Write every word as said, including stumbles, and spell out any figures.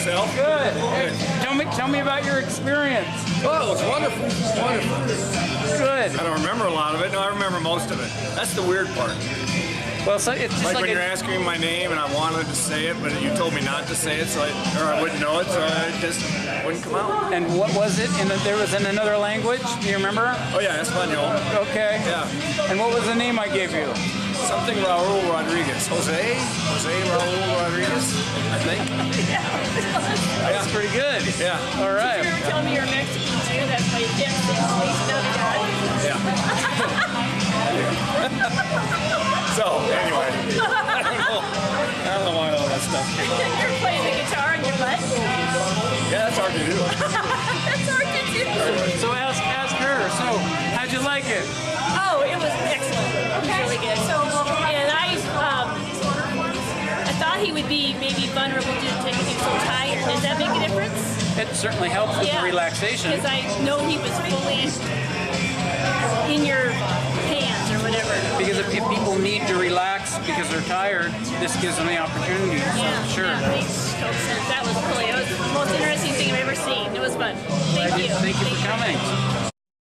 yourself? Good. Good. Tell me, tell me about your experience. Oh, it was wonderful. Wonderful. Good. I don't remember a lot of it. No, I remember most of it. That's the weird part. Well, so it's just Like, like, when a, you're asking me my name and I wanted to say it, but you told me not to say it, so I, or I wouldn't know it, so I just wouldn't come out. and what was it? In a, there was in another language. Do you remember? Oh yeah, Espanol. Okay. Yeah. And what was the name I gave you? Something Raul Rodriguez. Jose? Jose Raul Rodriguez, I think. That's pretty good. Yeah. All right. You were telling me you're Mexican too, that's why you can't say Feliz Navidad. Yeah. So, anyway. I don't know. I don't know why all that stuff. You're playing the guitar in your butt? Yeah, that's hard to do. That's hard to do. So ask ask her. So how'd you like it? Oh, it was excellent. It was really good. And I, um, I thought he would be maybe vulnerable due to taking him so tired. Does that make a difference? It certainly helps with the relaxation. Because I know he was fully in your hands or whatever. Because if, if people need to relax because they're tired, this gives them the opportunity. So Yeah, sure. yeah, makes total sense. That was really, it was the most interesting thing I've ever seen. It was fun. Thank you. Thank you for coming.